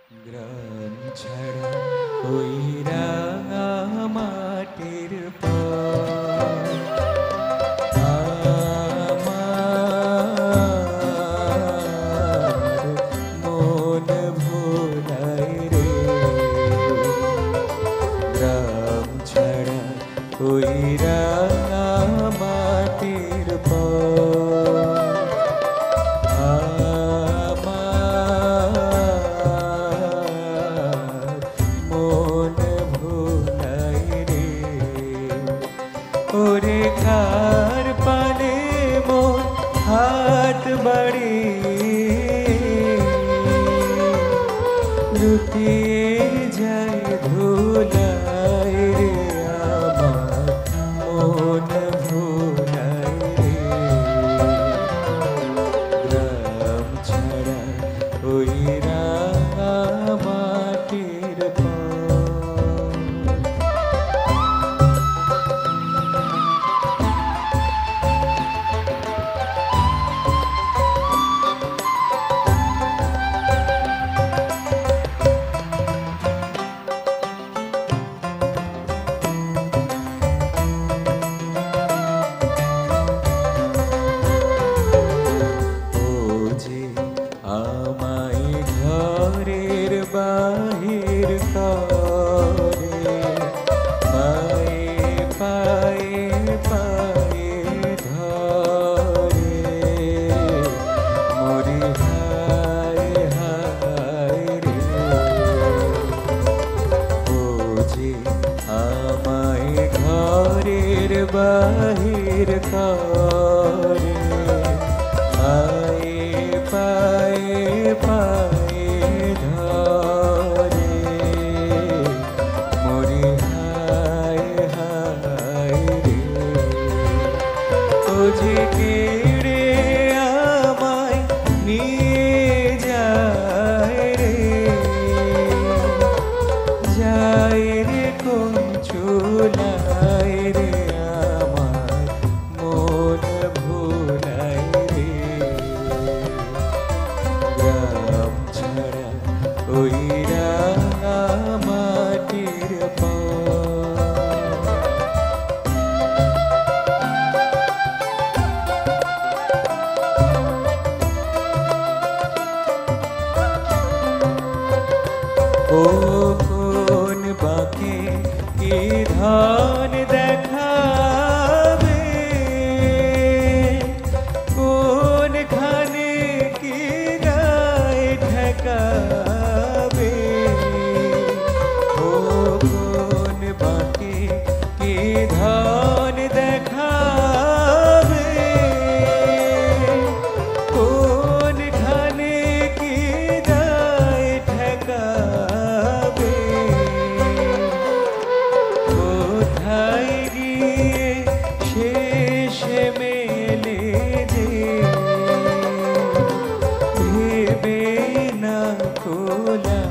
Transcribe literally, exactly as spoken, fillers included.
গ্রাম ছাড়া ওই রাঙা মাটির পর আমার মন ভোলায় রে। গ্রাম ছাড়া ওই রাঙা মাটির পর ওরে কার পানে মোর হাত বাড়ি লুটিয়ে যায় ধুলায় রে আমার মন ভোলায় রে। গ্রাম ছাড়া ওই রাঙা মাটির আমায় ঘরের বাহির করে পায়ে পায়ে পায়ে ধরে মরি হায় হায় রে। ও যে আমায় ঘরের বাহির করে পায়ে পায়ে ধরে মরি হায় হায় রে। ও যে কেড়ে আমায় নিয়ে যায় রে, যায় রে কোন চুলায় রে আমার মন ভোলায় রে। গ্রাম ছাড়া ওই রাঙা মাটির ও কোন বাঁকে কি ধান দেখাবে, কোনখানে কি গায়ে ঠেকাবে। ও কোন বাঁকে কি ধান দেখাবে, কোনখানে কি গায়ে ঠেকাবে। কোথায় গিয়ে শেষে মেলে যে ভেবে না কোলা